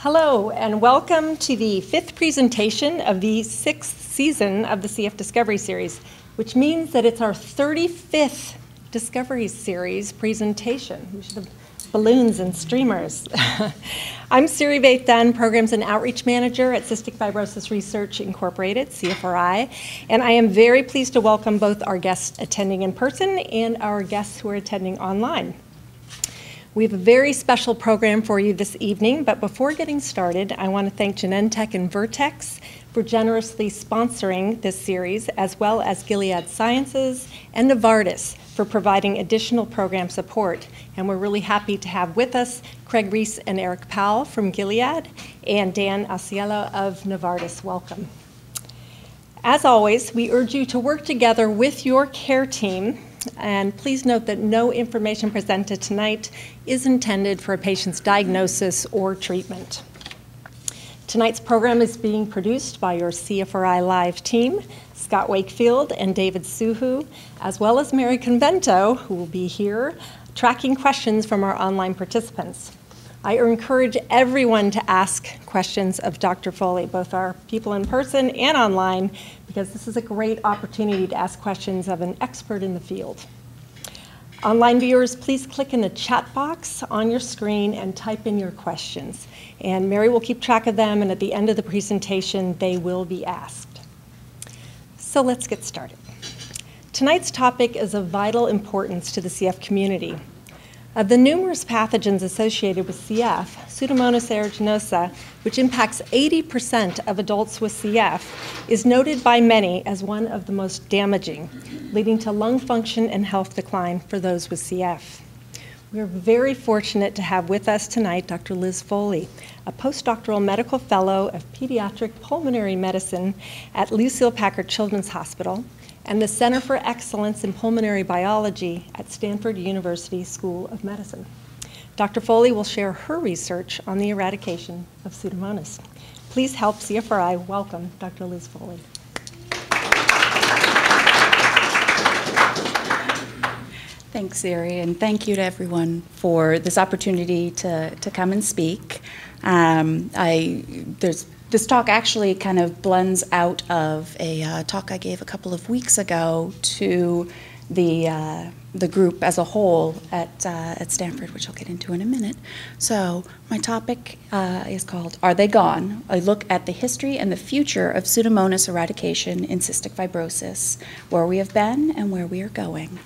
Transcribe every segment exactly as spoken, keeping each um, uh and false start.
Hello, and welcome to the fifth presentation of the sixth season of the C F Discovery Series, which means that it's our thirty-fifth Discovery Series presentation. We should have balloons and streamers. I'm Siri Vaith-Dunn, Programs and Outreach Manager at Cystic Fibrosis Research Incorporated, C F R I, and I am very pleased to welcome both our guests attending in person and our guests who are attending online. We have a very special program for you this evening, but before getting started, I want to thank Genentech and Vertex for generously sponsoring this series, as well as Gilead Sciences and Novartis for providing additional program support. And we're really happy to have with us Craig Reese and Eric Powell from Gilead and Dan Auciello of Novartis. Welcome. As always, we urge you to work together with your care team. And please note that no information presented tonight is intended for a patient's diagnosis or treatment. Tonight's program is being produced by your C F R I Live team, Scott Wakefield and David Suhu, as well as Mary Convento, who will be here, tracking questions from our online participants. I encourage everyone to ask questions of Doctor Foley, both our people in person and online, because this is a great opportunity to ask questions of an expert in the field. Online viewers, please click in the chat box on your screen and type in your questions. And Mary will keep track of them, and at the end of the presentation, they will be asked. So let's get started. Tonight's topic is of vital importance to the C F community. Of the numerous pathogens associated with C F, Pseudomonas aeruginosa, which impacts eighty percent of adults with C F, is noted by many as one of the most damaging, leading to lung function and health decline for those with C F. We are very fortunate to have with us tonight Doctor Liz Foley, a postdoctoral medical fellow of pediatric pulmonary medicine at Lucile Packard Children's Hospital and the Center for Excellence in Pulmonary Biology at Stanford University School of Medicine. Doctor Foley will share her research on the eradication of Pseudomonas. Please help C F R I welcome Doctor Liz Foley. Thanks, Siri, and thank you to everyone for this opportunity to, to come and speak. Um, I, there's This talk actually kind of blends out of a uh, talk I gave a couple of weeks ago to the, uh, the group as a whole at, uh, at Stanford, which I'll get into in a minute. So my topic uh, is called Are They Gone? A Look at the History and the Future of Pseudomonas Eradication in Cystic Fibrosis, Where We Have Been and Where We Are Going.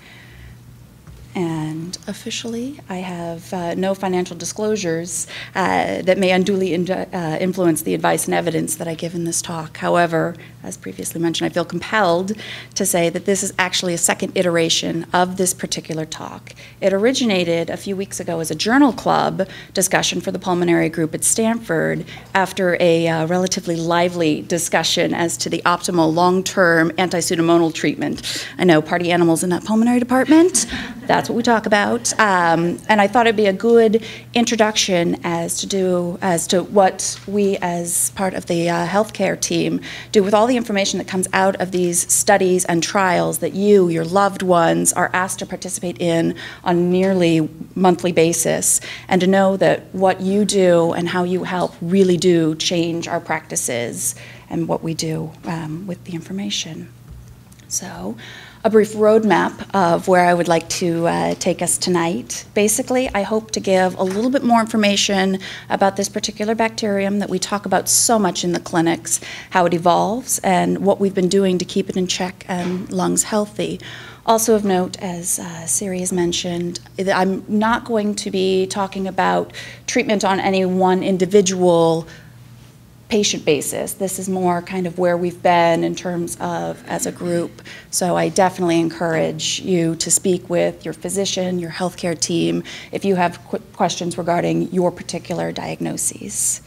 And officially, I have uh, no financial disclosures uh, that may unduly in, uh, influence the advice and evidence that I give in this talk. However, as previously mentioned, I feel compelled to say that this is actually a second iteration of this particular talk. It originated a few weeks ago as a journal club discussion for the pulmonary group at Stanford after a uh, relatively lively discussion as to the optimal long-term anti-pseudomonal treatment. I know party animals in that pulmonary department. That's what we talk about, um, and I thought it'd be a good introduction as to do as to what we, as part of the uh, healthcare team, do with all the information that comes out of these studies and trials that you, your loved ones, are asked to participate in on a nearly monthly basis, and to know that what you do and how you help really do change our practices and what we do um, with the information. So, a brief roadmap of where I would like to uh, take us tonight. Basically, I hope to give a little bit more information about this particular bacterium that we talk about so much in the clinics, how it evolves, and what we've been doing to keep it in check and lungs healthy. Also of note, as uh, Siri has mentioned, I'm not going to be talking about treatment on any one individual patient basis. This is more kind of where we've been in terms of as a group. So I definitely encourage you to speak with your physician, your healthcare team, if you have qu questions regarding your particular diagnoses.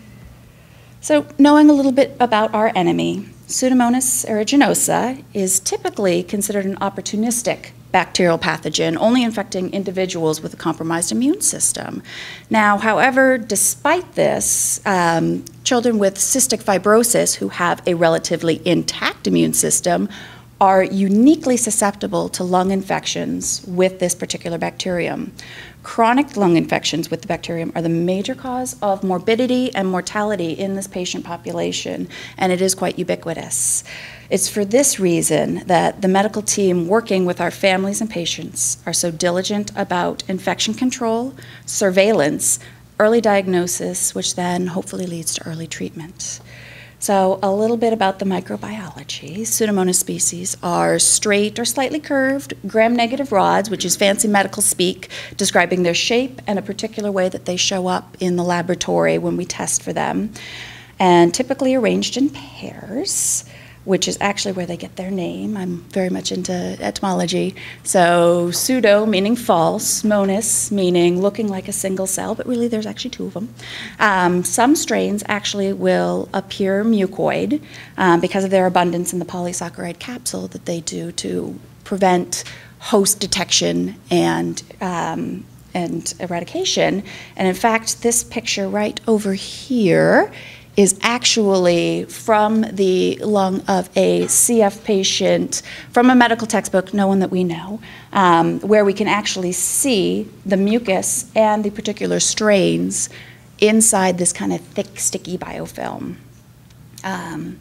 So knowing a little bit about our enemy, Pseudomonas aeruginosa is typically considered an opportunistic bacterial pathogen, only infecting individuals with a compromised immune system. Now, however, despite this, um, children with cystic fibrosis who have a relatively intact immune system are uniquely susceptible to lung infections with this particular bacterium. Chronic lung infections with the bacterium are the major cause of morbidity and mortality in this patient population, and it is quite ubiquitous. It's for this reason that the medical team working with our families and patients are so diligent about infection control, surveillance, early diagnosis, which then hopefully leads to early treatment. So a little bit about the microbiology. Pseudomonas species are straight or slightly curved gram-negative rods, which is fancy medical speak, describing their shape and a particular way that they show up in the laboratory when we test for them, and typically arranged in pairs, which is actually where they get their name. I'm very much into etymology. So pseudo meaning false, monas meaning looking like a single cell, but really there's actually two of them. Um, some strains actually will appear mucoid um, because of their abundance in the polysaccharide capsule that they do to prevent host detection and um, and eradication. And in fact, this picture right over here is actually from the lung of a C F patient from a medical textbook, no one that we know, um, where we can actually see the mucus and the particular strains inside this kind of thick, sticky biofilm. Um,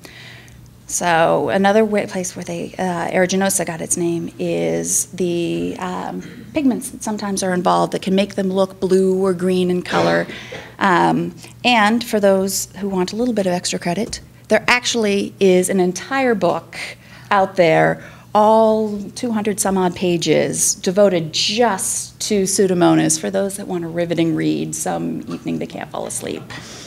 so another way, place where they, uh, aeruginosa got its name is the um, pigments that sometimes are involved that can make them look blue or green in color. Um, and for those who want a little bit of extra credit, there actually is an entire book out there, all two hundred some odd pages, devoted just to Pseudomonas for those that want a riveting read some evening they can't fall asleep.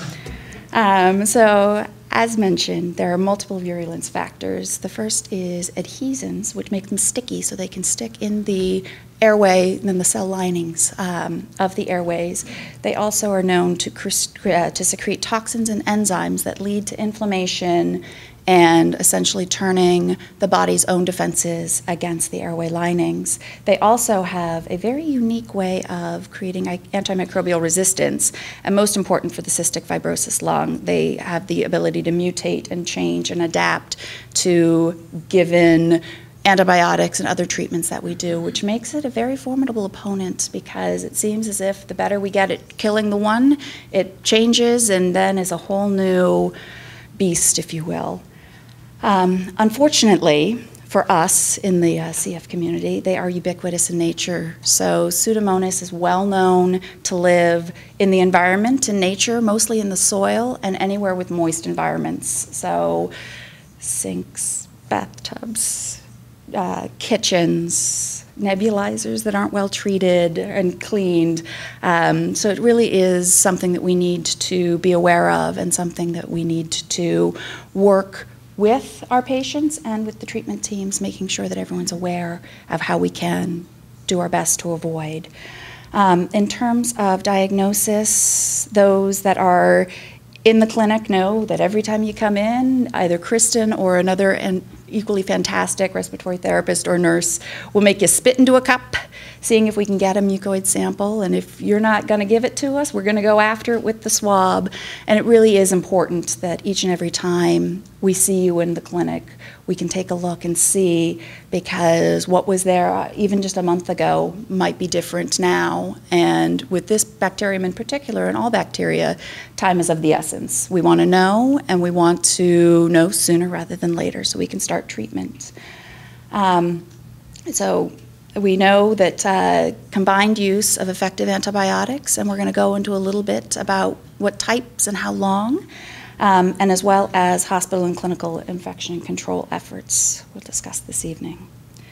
Um, so, as mentioned, there are multiple virulence factors. The first is adhesins, which make them sticky so they can stick in the airway and then the cell linings um, of the airways. They also are known to, uh, to secrete toxins and enzymes that lead to inflammation and essentially turning the body's own defenses against the airway linings. They also have a very unique way of creating antimicrobial resistance, and most important for the cystic fibrosis lung, they have the ability to mutate and change and adapt to given antibiotics and other treatments that we do, which makes it a very formidable opponent because it seems as if the better we get at killing the one, it changes and then is a whole new beast, if you will. Um, unfortunately, for us in the uh, C F community, they are ubiquitous in nature. So Pseudomonas is well known to live in the environment, in nature, mostly in the soil and anywhere with moist environments. So sinks, bathtubs, uh, kitchens, nebulizers that aren't well treated and cleaned. Um, so it really is something that we need to be aware of and something that we need to work with our patients and with the treatment teams, making sure that everyone's aware of how we can do our best to avoid. Um, in terms of diagnosis, those that are in the clinic know that every time you come in, either Kristen or another and equally fantastic respiratory therapist or nurse will make you spit into a cup, seeing if we can get a mucoid sample. And if you're not going to give it to us, we're going to go after it with the swab. And it really is important that each and every time we see you in the clinic, we can take a look and see, because what was there even just a month ago might be different now. And with this bacterium in particular, and all bacteria, time is of the essence. We want to know, and we want to know sooner rather than later so we can start treatment. Um, so we know that uh, combined use of effective antibiotics, and we're going to go into a little bit about what types and how long, um, and as well as hospital and clinical infection control efforts we'll discuss this evening.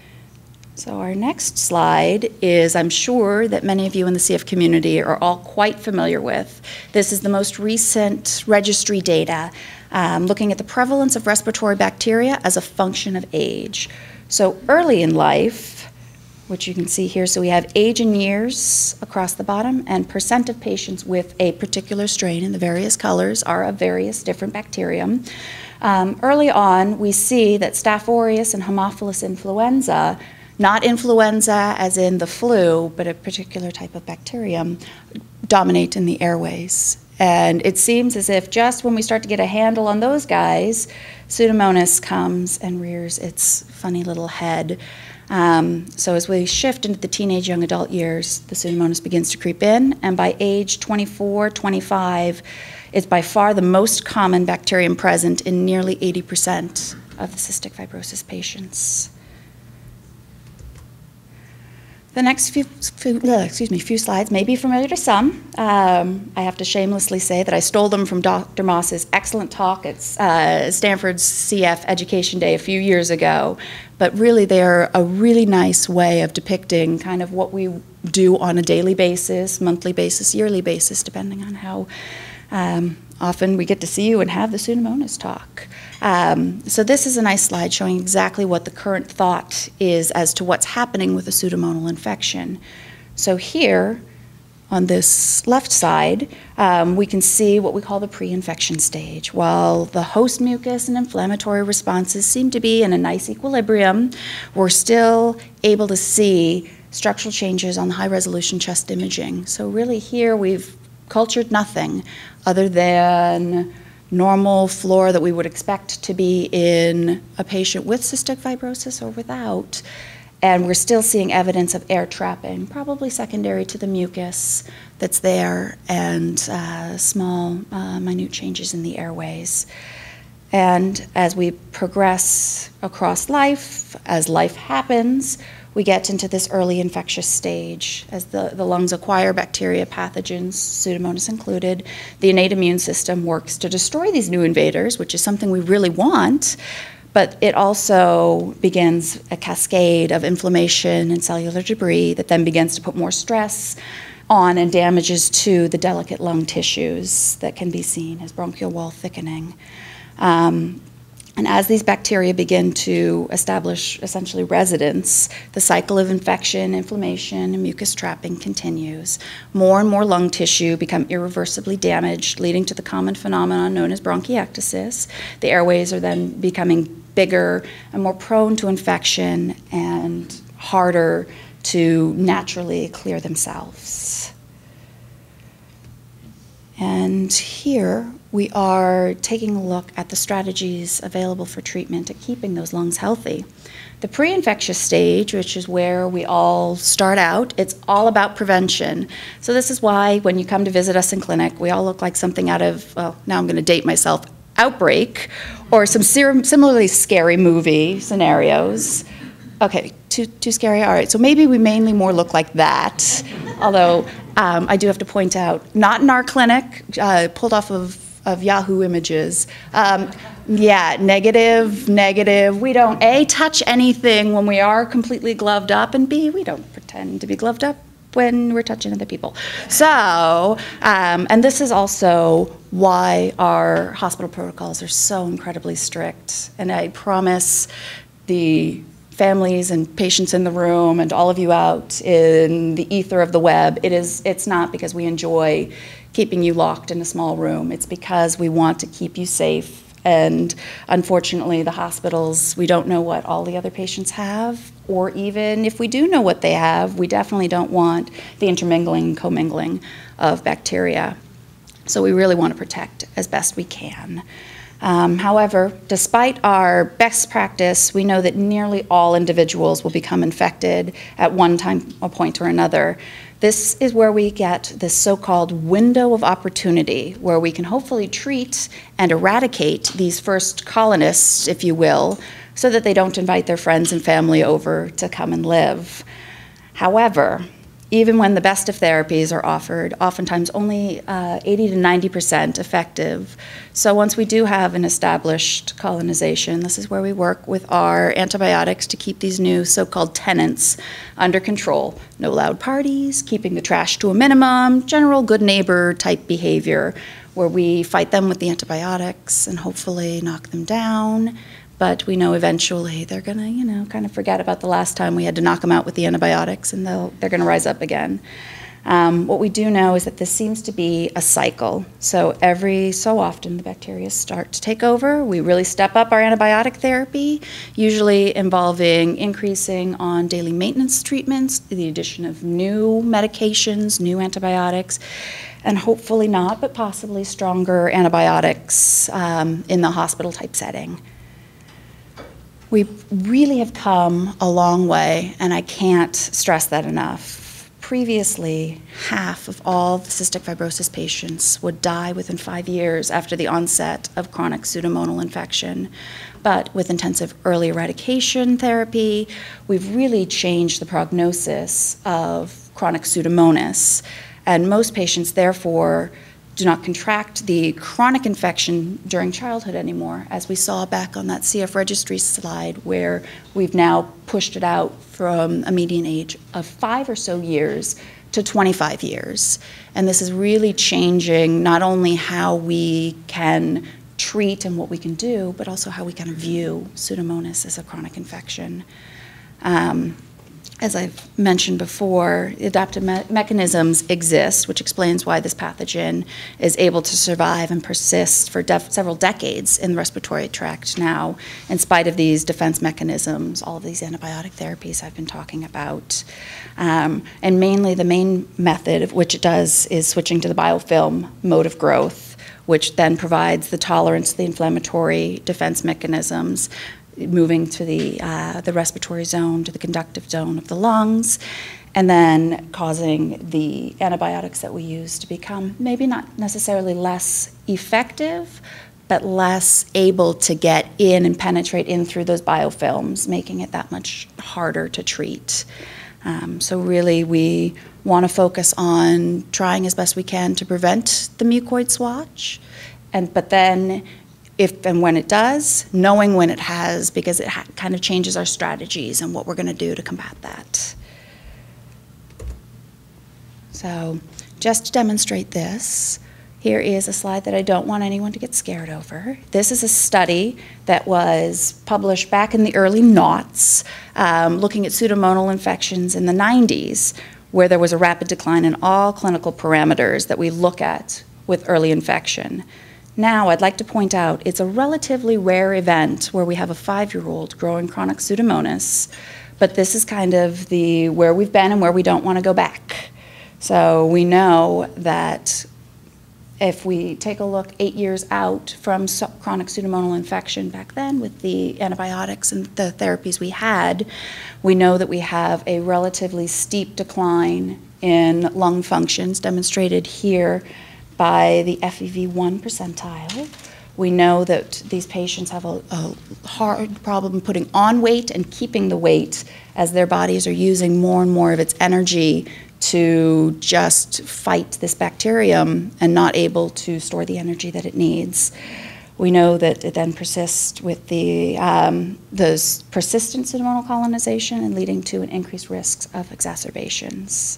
So our next slide is, I'm sure that many of you in the C F community are all quite familiar with. This is the most recent registry data um, looking at the prevalence of respiratory bacteria as a function of age. So early in life, which you can see here, so we have age in years across the bottom and percent of patients with a particular strain, and the various colors are of various different bacterium. Um, early on, we see that Staph aureus and Haemophilus influenza, not influenza as in the flu, but a particular type of bacterium, dominate in the airways. And it seems as if just when we start to get a handle on those guys, Pseudomonas comes and rears its funny little head. Um, so as we shift into the teenage young adult years, the Pseudomonas begins to creep in, and by age twenty-four, twenty-five, it's by far the most common bacterium present in nearly eighty percent of the cystic fibrosis patients. The next few, few, uh, excuse me, few slides may be familiar to some. Um, I have to shamelessly say that I stole them from Doctor Moss's excellent talk at uh, Stanford's C F Education Day a few years ago. But really, they're a really nice way of depicting kind of what we do on a daily basis, monthly basis, yearly basis, depending on how um, often we get to see you and have the Pseudomonas talk. Um, so this is a nice slide showing exactly what the current thought is as to what's happening with a pseudomonal infection. So here, on this left side, um, we can see what we call the pre-infection stage. While the host mucus and inflammatory responses seem to be in a nice equilibrium, we're still able to see structural changes on the high-resolution chest imaging. So really here we've cultured nothing other than normal flora that we would expect to be in a patient with cystic fibrosis or without. And we're still seeing evidence of air trapping, probably secondary to the mucus that's there, and uh, small, uh, minute changes in the airways. And as we progress across life, as life happens, we get into this early infectious stage. As the, the lungs acquire bacteria, pathogens, Pseudomonas included, the innate immune system works to destroy these new invaders, which is something we really want, but it also begins a cascade of inflammation and cellular debris that then begins to put more stress on and damages to the delicate lung tissues that can be seen as bronchial wall thickening. Um, And as these bacteria begin to establish essentially residence, the cycle of infection, inflammation, and mucus trapping continues. More and more lung tissue become irreversibly damaged, leading to the common phenomenon known as bronchiectasis. The airways are then becoming bigger and more prone to infection and harder to naturally clear themselves. And here we are taking a look at the strategies available for treatment at keeping those lungs healthy. The pre-infectious stage, which is where we all start out, it's all about prevention. So this is why when you come to visit us in clinic, we all look like something out of, well, now I'm going to date myself, Outbreak, or some similarly scary movie scenarios. Okay, too, too scary? All right, so maybe we mainly more look like that, although um, I do have to point out, not in our clinic, uh, pulled off of, of Yahoo Images. Um, yeah, negative, negative. We don't, A, touch anything when we are completely gloved up, and B, we don't pretend to be gloved up when we're touching other people. So, um, and this is also why our hospital protocols are so incredibly strict, and I promise the families and patients in the room and all of you out in the ether of the web, it is, it's not because we enjoy keeping you locked in a small room. It's because we want to keep you safe. And unfortunately, the hospitals, we don't know what all the other patients have, or even if we do know what they have, we definitely don't want the intermingling, commingling of bacteria. So we really want to protect as best we can. Um, however, despite our best practice, we know that nearly all individuals will become infected at one time or point or another. This is where we get this so-called window of opportunity, where we can hopefully treat and eradicate these first colonists, if you will, so that they don't invite their friends and family over to come and live. However, even when the best of therapies are offered, oftentimes only uh, eighty to ninety percent effective. So once we do have an established colonization, this is where we work with our antibiotics to keep these new so-called tenants under control. No loud parties, keeping the trash to a minimum, general good neighbor type behavior, where we fight them with the antibiotics and hopefully knock them down. But we know eventually they're going to, you know, kind of forget about the last time we had to knock them out with the antibiotics, and they'll, they're going to rise up again. Um, what we do know is that this seems to be a cycle. So every so often, the bacteria start to take over. We really step up our antibiotic therapy, usually involving increasing on daily maintenance treatments, the addition of new medications, new antibiotics, and hopefully not, but possibly stronger antibiotics um, in the hospital-type setting. We really have come a long way, and I can't stress that enough. Previously, half of all the cystic fibrosis patients would die within five years after the onset of chronic pseudomonal infection. But with intensive early eradication therapy, we've really changed the prognosis of chronic Pseudomonas. And most patients, therefore, do not contract the chronic infection during childhood anymore, as we saw back on that C F registry slide, where we've now pushed it out from a median age of five or so years to twenty-five years. And this is really changing not only how we can treat and what we can do, but also how we kind of view Pseudomonas as a chronic infection. Um, As I've mentioned before, adaptive me mechanisms exist, which explains why this pathogen is able to survive and persist for def several decades in the respiratory tract now, in spite of these defense mechanisms, all of these antibiotic therapies I've been talking about. Um, and mainly the main method of which it does is switching to the biofilm mode of growth, which then provides the tolerance to the inflammatory defense mechanisms, moving to the, uh, the respiratory zone, to the conductive zone of the lungs, and then causing the antibiotics that we use to become maybe not necessarily less effective, but less able to get in and penetrate in through those biofilms, making it that much harder to treat. Um, so really we want to focus on trying as best we can to prevent the mucoid swatch, and, but then if and when it does, knowing when it has, because it ha kind of changes our strategies and what we're going to do to combat that. So just to demonstrate this, here is a slide that I don't want anyone to get scared over. This is a study that was published back in the early noughts, um, looking at pseudomonal infections in the nineties, where there was a rapid decline in all clinical parameters that we look at with early infection. Now, I'd like to point out it's a relatively rare event where we have a five-year-old growing chronic Pseudomonas, but this is kind of the where we've been and where we don't want to go back. So we know that if we take a look eight years out from chronic pseudomonal infection back then with the antibiotics and the therapies we had, we know that we have a relatively steep decline in lung functions demonstrated here by the F E V one percentile. We know that these patients have a, a hard problem putting on weight and keeping the weight as their bodies are using more and more of its energy to just fight this bacterium and not able to store the energy that it needs. We know that it then persists with the um, those persistent pseudomonal colonization and leading to an increased risk of exacerbations.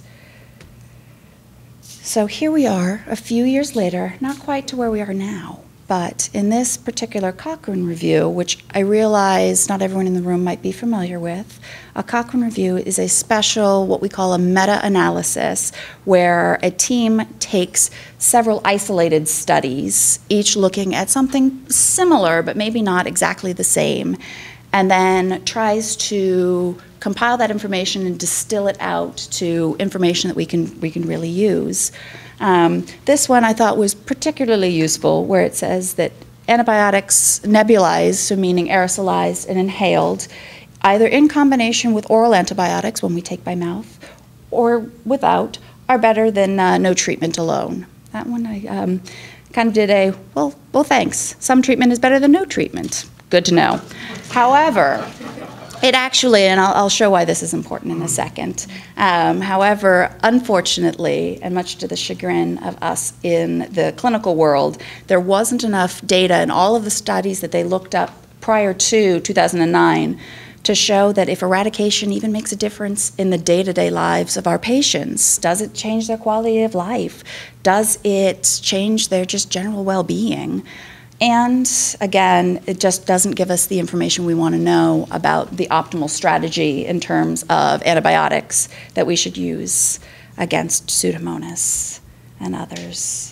So here we are, a few years later, not quite to where we are now, but in this particular Cochrane review, which I realize not everyone in the room might be familiar with, a Cochrane review is a special, what we call a meta-analysis, where a team takes several isolated studies, each looking at something similar, but maybe not exactly the same, and then tries to compile that information and distill it out to information that we can, we can really use. Um, this one I thought was particularly useful, where it says that antibiotics nebulized, so meaning aerosolized and inhaled, either in combination with oral antibiotics when we take by mouth or without, are better than uh, no treatment alone. That one I um, kind of did a, well, well, thanks. Some treatment is better than no treatment. Good to know. However, it actually, and I'll, I'll show why this is important in a second. Um, however, unfortunately, and much to the chagrin of us in the clinical world, there wasn't enough data in all of the studies that they looked up prior to two thousand nine to show that if eradication even makes a difference in the day-to-day lives of our patients. Does it change their quality of life? Does it change their just general well-being? And again, it just doesn't give us the information we want to know about the optimal strategy in terms of antibiotics that we should use. against Pseudomonas and others.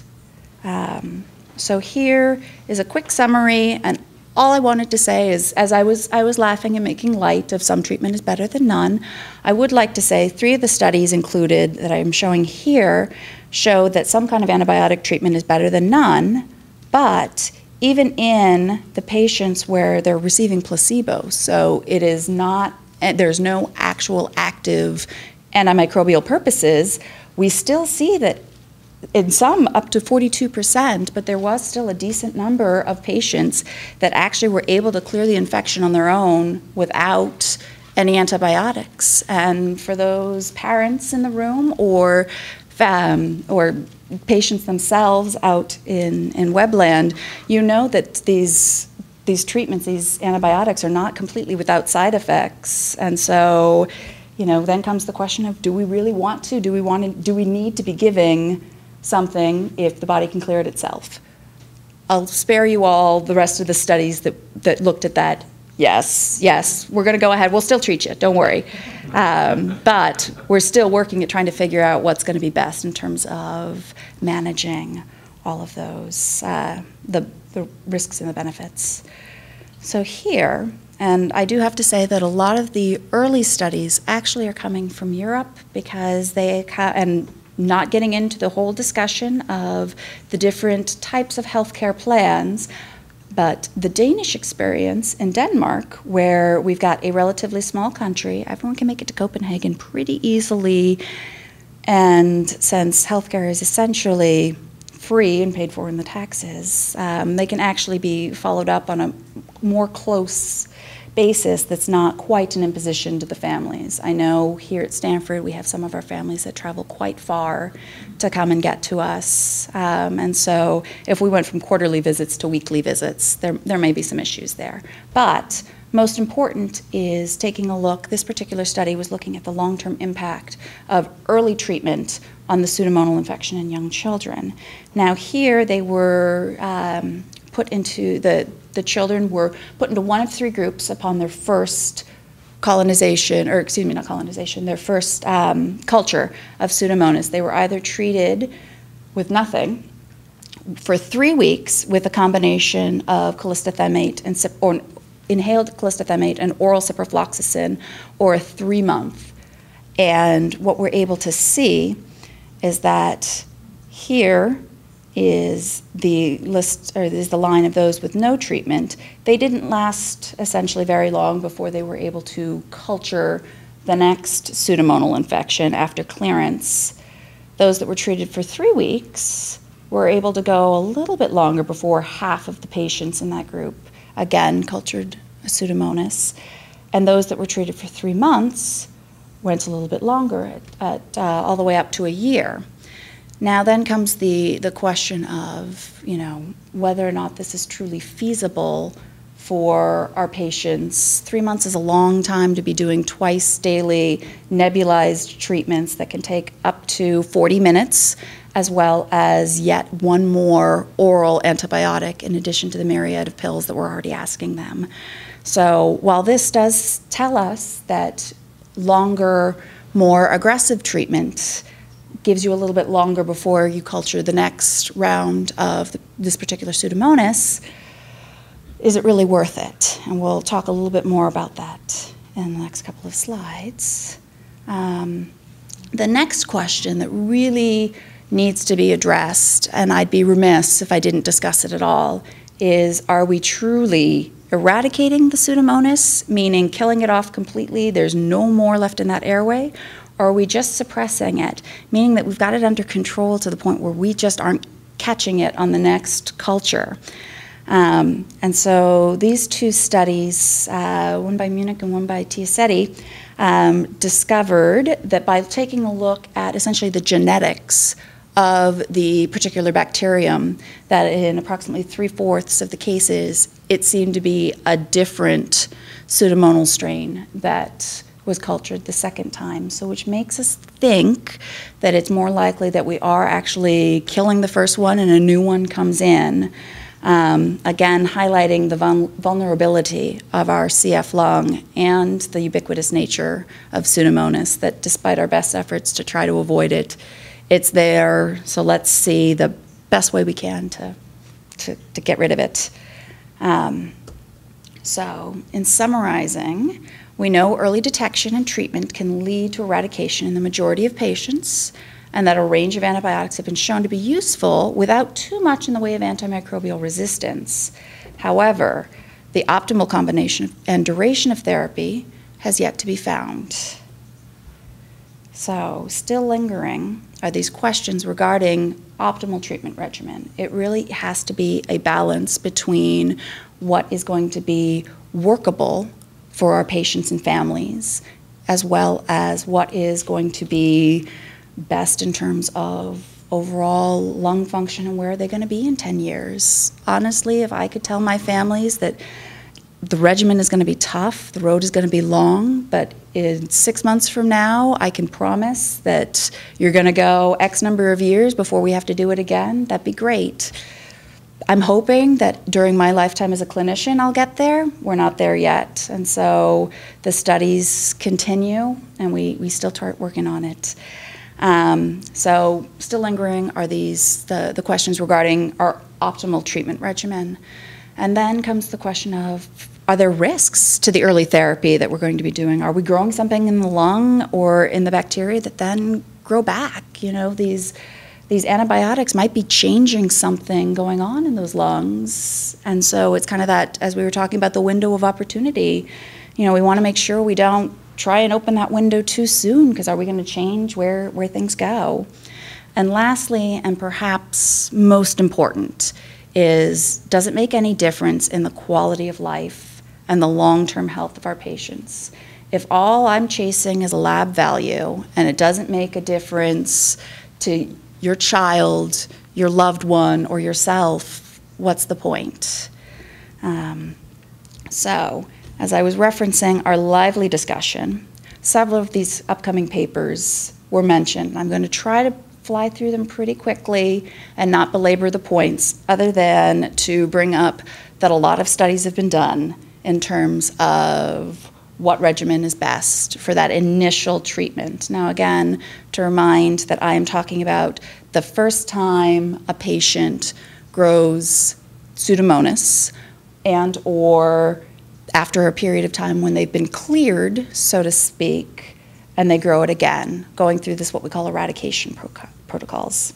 Um, so here is a quick summary, and all I wanted to say is, as I was, I was laughing and making light of some treatment is better than none, I would like to say three of the studies included that I'm showing here show that some kind of antibiotic treatment is better than none, but even in the patients where they're receiving placebo, so it is not, there's no actual active antimicrobial purposes, we still see that in some up to forty-two percent, but there was still a decent number of patients that actually were able to clear the infection on their own without any antibiotics. And for those parents in the room or um, or patients themselves out in, in Webland, you know that these these treatments, these antibiotics are not completely without side effects. And so, you know, then comes the question of, do we really want to? Do we want to, do we need to be giving something if the body can clear it itself? I'll spare you all the rest of the studies that, that looked at that. Yes, yes, we're going to go ahead. We'll still treat you, don't worry. Um, but we're still working at trying to figure out what's going to be best in terms of managing all of those, uh, the, the risks and the benefits. So here, and I do have to say that a lot of the early studies actually are coming from Europe because they, and not getting into the whole discussion of the different types of healthcare plans, but the Danish experience in Denmark, where we've got a relatively small country, everyone can make it to Copenhagen pretty easily, and since healthcare is essentially free and paid for in the taxes, um, they can actually be followed up on a more close basis that's not quite an imposition to the families. I know here at Stanford we have some of our families that travel quite far to come and get to us, um, and so if we went from quarterly visits to weekly visits, there, there may be some issues there. But most important is taking a look. This particular study was looking at the long-term impact of early treatment on the pseudomonal infection in young children. Now here they were um, put into, the, the children were put into one of three groups upon their first colonization, or excuse me, not colonization, their first um, culture of Pseudomonas. They were either treated with nothing for three weeks with a combination of cholestyramate and or inhaled cholestyramate and oral ciprofloxacin, or a three month. And what we're able to see is that here is the list, or is the line of those with no treatment. They didn't last essentially very long before they were able to culture the next pseudomonal infection after clearance. Those that were treated for three weeks were able to go a little bit longer before half of the patients in that group again cultured a Pseudomonas. And those that were treated for three months went a little bit longer, at, at uh, all the way up to a year. Now then comes the, the question of, you know, whether or not this is truly feasible for our patients. Three months is a long time to be doing twice daily nebulized treatments that can take up to forty minutes, as well as yet one more oral antibiotic in addition to the myriad of pills that we're already asking them. So while this does tell us that longer, more aggressive treatment gives you a little bit longer before you culture the next round of the, this particular Pseudomonas, is it really worth it? And we'll talk a little bit more about that in the next couple of slides. Um, the next question that really needs to be addressed, and I'd be remiss if I didn't discuss it at all, is are we truly eradicating the Pseudomonas, meaning killing it off completely, there's no more left in that airway, or are we just suppressing it, meaning that we've got it under control to the point where we just aren't catching it on the next culture? Um, and so these two studies, uh, one by Munich and one by Tiasetti, um, discovered that by taking a look at essentially the genetics of the particular bacterium, that in approximately three-fourths of the cases, it seemed to be a different pseudomonal strain that was cultured the second time. So which makes us think that it's more likely that we are actually killing the first one and a new one comes in. Um, again, highlighting the vul vulnerability of our C F lung and the ubiquitous nature of Pseudomonas, that despite our best efforts to try to avoid it, it's there. So let's see the best way we can to, to, to get rid of it. Um, so in summarizing, we know early detection and treatment can lead to eradication in the majority of patients, and that a range of antibiotics have been shown to be useful without too much in the way of antimicrobial resistance. However, the optimal combination and duration of therapy has yet to be found. So, still lingering are these questions regarding optimal treatment regimen. It really has to be a balance between what is going to be workable for our patients and families, as well as what is going to be best in terms of overall lung function and where are they going to be in ten years. Honestly, if I could tell my families that the regimen is going to be tough, the road is going to be long, but in six months from now, I can promise that you're going to go X number of years before we have to do it again, that'd be great. I'm hoping that during my lifetime as a clinician, I'll get there. We're not there yet. And so the studies continue, and we, we still start working on it. Um, so still lingering are these the, the questions regarding our optimal treatment regimen. And then comes the question of, are there risks to the early therapy that we're going to be doing? Are we growing something in the lung or in the bacteria that then grow back? You know, these, these antibiotics might be changing something going on in those lungs. And so it's kind of that, as we were talking about the window of opportunity, you know, we want to make sure we don't try and open that window too soon, because are we going to change where, where things go? And lastly, and perhaps most important, is does it make any difference in the quality of life and the long-term health of our patients? If all I'm chasing is a lab value and it doesn't make a difference to your child, your loved one, or yourself, what's the point? Um, so, as I was referencing our lively discussion, several of these upcoming papers were mentioned. I'm going to try to fly through them pretty quickly and not belabor the points, other than to bring up that a lot of studies have been done in terms of what regimen is best for that initial treatment. Now again, to remind that I am talking about the first time a patient grows Pseudomonas, and or after a period of time when they've been cleared, so to speak, and they grow it again, going through this what we call eradication pro protocols.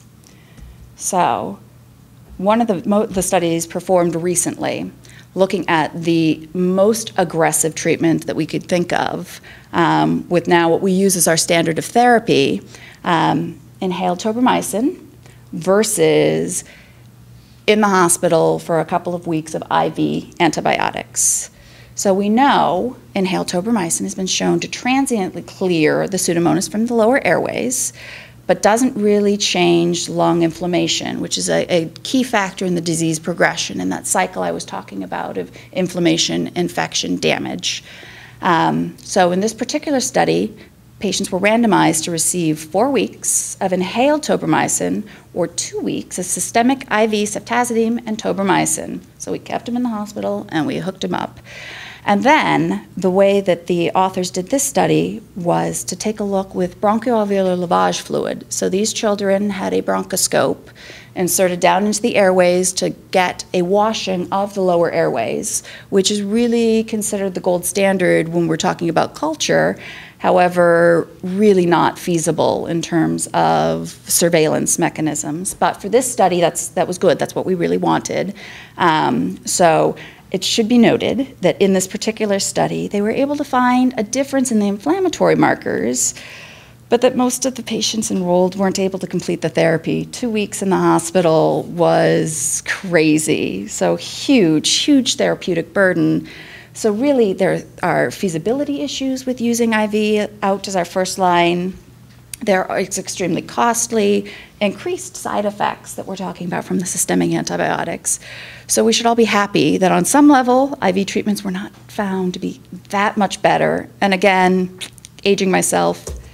So one of the, mo the studies performed recently looking at the most aggressive treatment that we could think of um, with now what we use as our standard of therapy, um, inhaled tobramycin versus in the hospital for a couple of weeks of I V antibiotics. So we know inhaled tobramycin has been shown to transiently clear the Pseudomonas from the lower airways, but doesn't really change lung inflammation, which is a, a key factor in the disease progression in that cycle I was talking about of inflammation, infection, damage. Um, so in this particular study, patients were randomized to receive four weeks of inhaled tobramycin or two weeks of systemic I V ceftazidime and tobramycin. So we kept them in the hospital and we hooked them up. And then the way that the authors did this study was to take a look with bronchoalveolar lavage fluid. So these children had a bronchoscope inserted down into the airways to get a washing of the lower airways, which is really considered the gold standard when we're talking about culture. However, really not feasible in terms of surveillance mechanisms. But for this study, that's, that was good. That's what we really wanted. Um, so it should be noted that in this particular study, they were able to find a difference in the inflammatory markers, but that most of the patients enrolled weren't able to complete the therapy. Two weeks in the hospital was crazy. So huge, huge therapeutic burden. So really there are feasibility issues with using I V out as our first line. There are, it's extremely costly, increased side effects that we're talking about from the systemic antibiotics. So we should all be happy that on some level, I V treatments were not found to be that much better. And again, aging myself,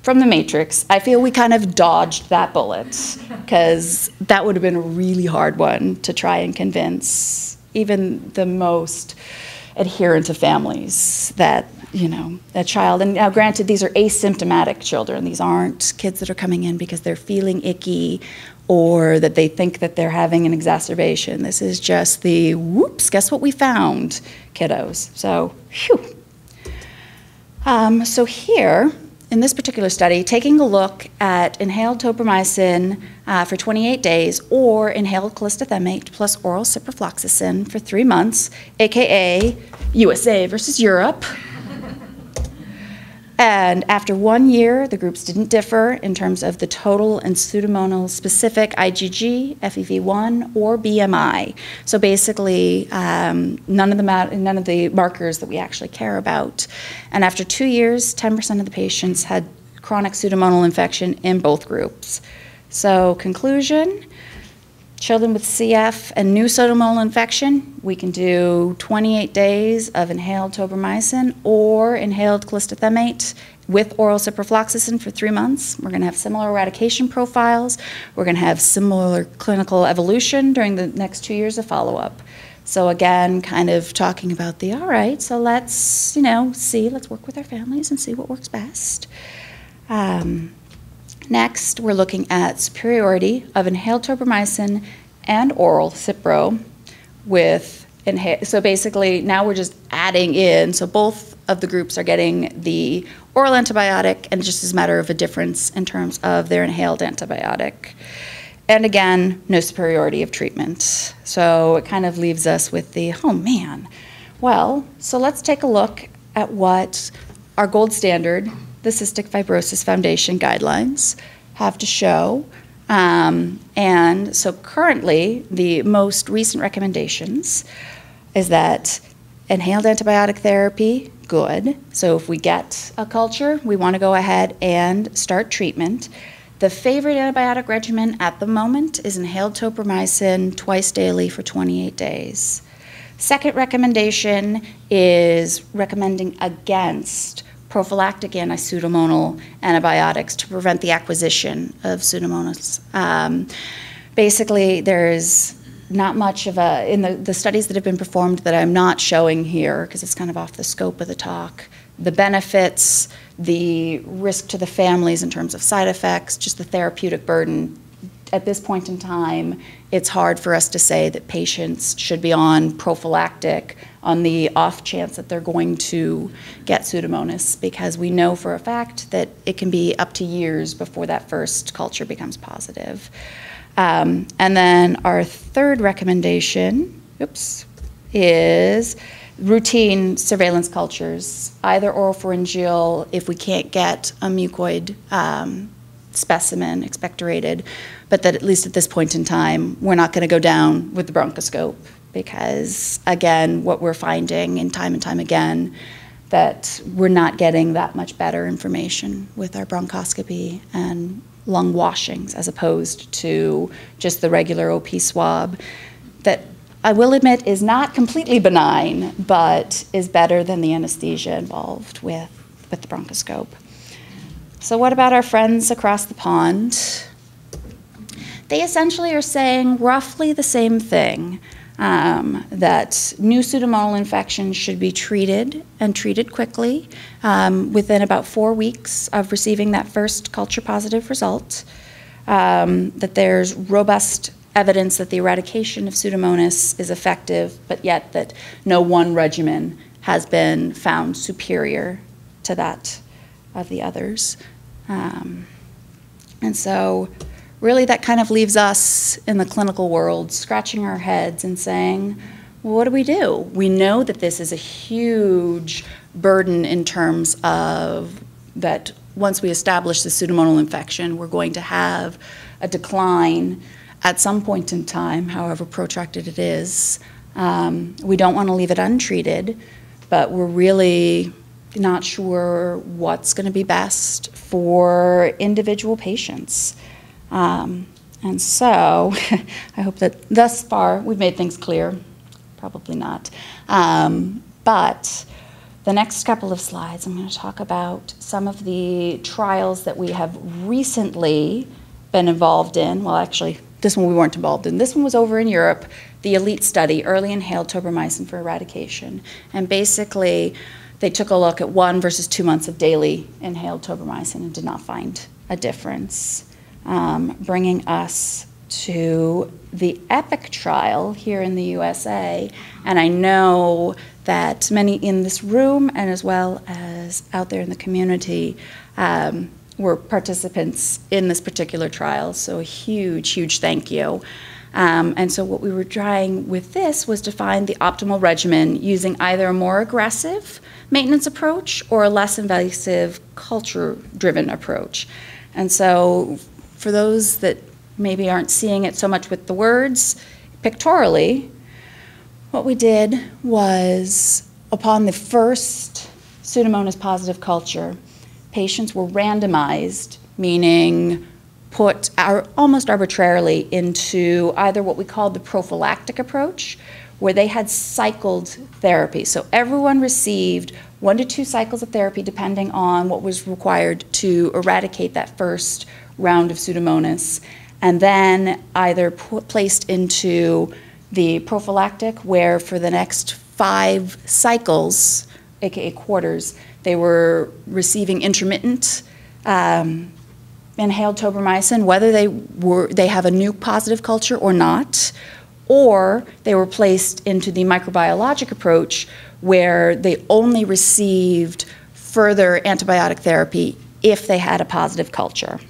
from the matrix. I feel we kind of dodged that bullet, because that would have been a really hard one to try and convince even the most adherent of families that, you know, a child, and now granted, these are asymptomatic children. These aren't kids that are coming in because they're feeling icky or that they think that they're having an exacerbation. This is just the, whoops, guess what we found, kiddos. So, phew. Um, so here, in this particular study, taking a look at inhaled tobramycin uh, for twenty-eight days or inhaled clisdefamate plus oral ciprofloxacin for three months, A K A U S A versus Europe. And after one year, the groups didn't differ in terms of the total and pseudomonal specific IgG, F E V one, or B M I. So basically, um, none of the mat none of the markers that we actually care about. And after two years, ten percent of the patients had chronic pseudomonal infection in both groups. So conclusion, children with C F and new pseudomonal infection, we can do twenty-eight days of inhaled tobramycin or inhaled clisdefamate with oral ciprofloxacin for three months. We're going to have similar eradication profiles. We're going to have similar clinical evolution during the next two years of follow-up. So again, kind of talking about the, all right, so let's, you know, see, let's work with our families and see what works best. Um, Next, we're looking at superiority of inhaled tobramycin and oral Cipro with inhaled. So basically, now we're just adding in. So both of the groups are getting the oral antibiotic, and just as a matter of a difference in terms of their inhaled antibiotic. And again, no superiority of treatment. So it kind of leaves us with the, oh man. Well, so let's take a look at what our gold standard, the Cystic Fibrosis Foundation guidelines, have to show. Um, and so currently, the most recent recommendations is that inhaled antibiotic therapy, good. So if we get a culture, we want to go ahead and start treatment. The favorite antibiotic regimen at the moment is inhaled tobramycin twice daily for twenty-eight days. Second recommendation is recommending against prophylactic anti-pseudomonal antibiotics to prevent the acquisition of Pseudomonas. Um, basically, there's not much of a, in the, the studies that have been performed that I'm not showing here because it's kind of off the scope of the talk, the benefits, the risk to the families in terms of side effects, just the therapeutic burden. At this point in time, it's hard for us to say that patients should be on prophylactic on the off chance that they're going to get Pseudomonas, because we know for a fact that it can be up to years before that first culture becomes positive. Um, and then our third recommendation, oops, is routine surveillance cultures, either oropharyngeal if we can't get a mucoid um, specimen expectorated, but that at least at this point in time, we're not going to go down with the bronchoscope because, again, what we're finding in time and time again, that we're not getting that much better information with our bronchoscopy and lung washings as opposed to just the regular O P swab that I will admit is not completely benign, but is better than the anesthesia involved with, with the bronchoscope. So what about our friends across the pond? They essentially are saying roughly the same thing, um, that new pseudomonal infections should be treated and treated quickly um, within about four weeks of receiving that first culture positive result, um, that there's robust evidence that the eradication of Pseudomonas is effective, but yet that no one regimen has been found superior to that of the others. Um, and so really that kind of leaves us in the clinical world scratching our heads and saying, well, what do we do? We know that this is a huge burden in terms of that once we establish the pseudomonal infection, we're going to have a decline at some point in time, however protracted it is. Um, we don't want to leave it untreated, but we're really not sure what's going to be best for individual patients. Um, and so I hope that thus far we've made things clear. Probably not. Um, but the next couple of slides, I'm going to talk about some of the trials that we have recently been involved in. Well, actually, this one we weren't involved in. This one was over in Europe, the ELITE study, early inhaled tobramycin for eradication. And basically, they took a look at one versus two months of daily inhaled tobramycin and did not find a difference, um, bringing us to the EPIC trial here in the U S A. And I know that many in this room and as well as out there in the community um, were participants in this particular trial, so a huge, huge thank you. Um, and so what we were trying with this was to find the optimal regimen using either a more aggressive maintenance approach or a less invasive culture-driven approach. And so for those that maybe aren't seeing it so much with the words, pictorially, what we did was upon the first Pseudomonas positive culture, patients were randomized, meaning put our, almost arbitrarily into either what we called the prophylactic approach, where they had cycled therapy. So everyone received one to two cycles of therapy depending on what was required to eradicate that first round of Pseudomonas, and then either put, placed into the prophylactic, where for the next five cycles, aka quarters, they were receiving intermittent um, inhaled tobramycin, whether they were they have a new positive culture or not, or they were placed into the microbiologic approach, where they only received further antibiotic therapy if they had a positive culture.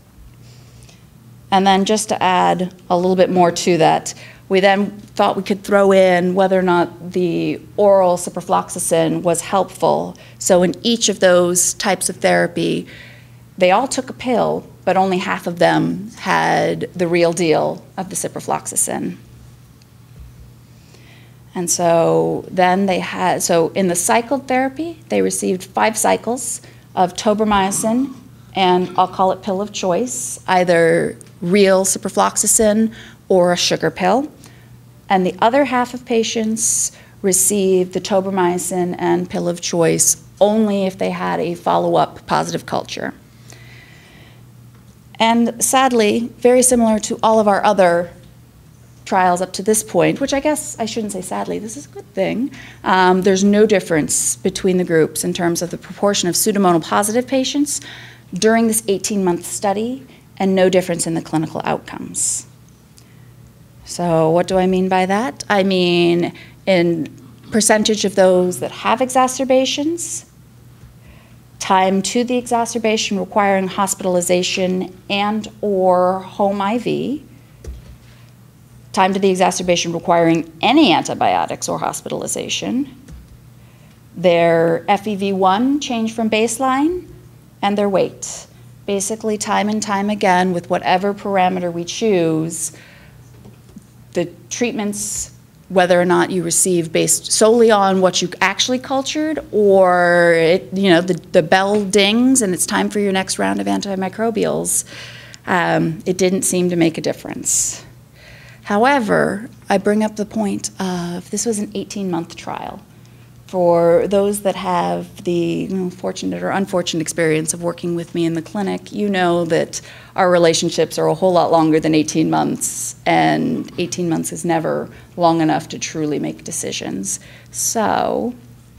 And then just to add a little bit more to that, we then thought we could throw in whether or not the oral ciprofloxacin was helpful. So in each of those types of therapy, they all took a pill, but only half of them had the real deal of the ciprofloxacin. And so then they had, so in the cycled therapy, they received five cycles of tobramycin, and I'll call it pill of choice, either real ciprofloxacin or a sugar pill. And the other half of patients received the tobramycin and pill of choice only if they had a follow-up positive culture. And sadly, very similar to all of our other trials up to this point, which I guess I shouldn't say sadly, this is a good thing, um, there's no difference between the groups in terms of the proportion of pseudomonal positive patients during this eighteen-month study, and no difference in the clinical outcomes. So what do I mean by that? I mean in percentage of those that have exacerbations, time to the exacerbation requiring hospitalization and or home I V, time to the exacerbation requiring any antibiotics or hospitalization, their F E V one change from baseline, and their weight. Basically, time and time again, with whatever parameter we choose, the treatments, whether or not you receive based solely on what you actually cultured, or it, you know, the, the bell dings and it's time for your next round of antimicrobials, um, it didn't seem to make a difference. However, I bring up the point of this was an eighteen-month trial. For those that have the you know, fortunate or unfortunate experience of working with me in the clinic, you know that our relationships are a whole lot longer than eighteen months, and eighteen months is never long enough to truly make decisions. So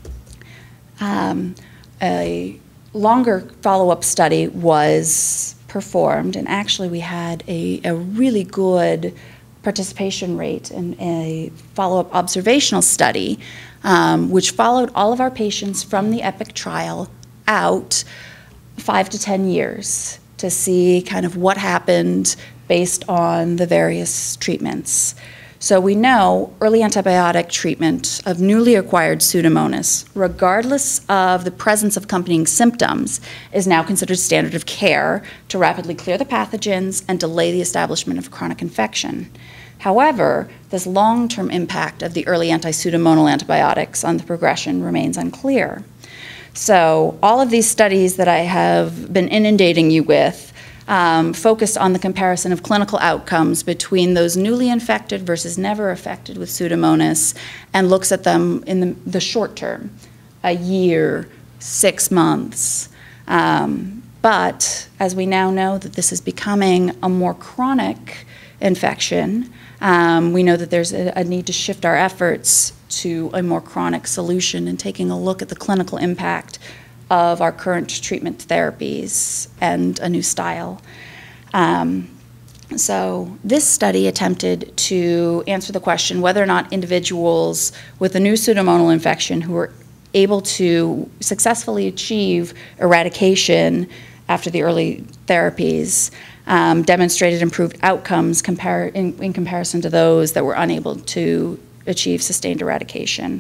um, a longer follow-up study was performed, and actually we had a, a really good participation rate in a follow-up observational study, um, which followed all of our patients from the EPIC trial out five to ten years to see kind of what happened based on the various treatments. So we know early antibiotic treatment of newly acquired Pseudomonas, regardless of the presence of accompanying symptoms, is now considered standard of care to rapidly clear the pathogens and delay the establishment of chronic infection. However, this long-term impact of the early anti-pseudomonal antibiotics on the progression remains unclear. So all of these studies that I have been inundating you with um, focused on the comparison of clinical outcomes between those newly infected versus never affected with Pseudomonas, and looks at them in the, the short term. a year, six months. Um, but as we now know that this is becoming a more chronic infection, um, we know that there's a, a need to shift our efforts to a more chronic solution and taking a look at the clinical impact of our current treatment therapies and a new style. Um, so this study attempted to answer the question whether or not individuals with a new pseudomonal infection who were able to successfully achieve eradication after the early therapies um, demonstrated improved outcomes compar in, in comparison to those that were unable to achieve sustained eradication.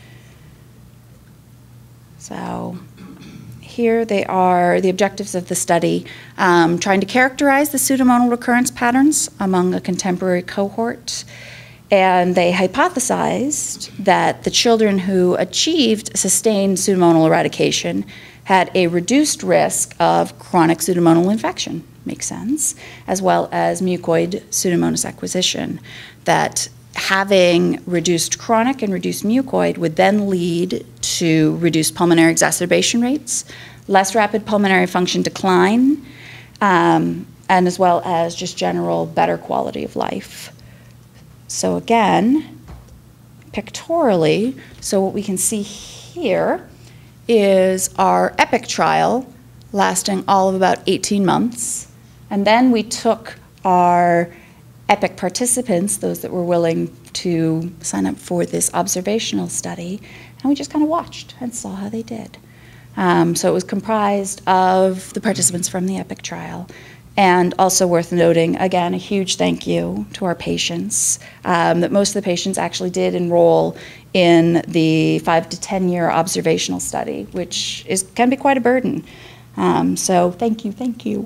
So here they are, the objectives of the study, um, trying to characterize the pseudomonal recurrence patterns among a contemporary cohort. And they hypothesized that the children who achieved sustained pseudomonal eradication had a reduced risk of chronic pseudomonal infection, makes sense, as well as mucoid Pseudomonas acquisition. That having reduced chronic and reduced mucoid would then lead to reduced pulmonary exacerbation rates, less rapid pulmonary function decline, um, and as well as just general better quality of life. So again, pictorially, so what we can see here is our EPIC trial lasting all of about eighteen months. And then we took our EPIC participants, those that were willing to sign up for this observational study, and we just kind of watched and saw how they did. Um, so it was comprised of the participants from the EPIC trial. And also worth noting, again, a huge thank you to our patients, um, that most of the patients actually did enroll in the five to ten year observational study, which is, can be quite a burden. Um, so thank you, thank you.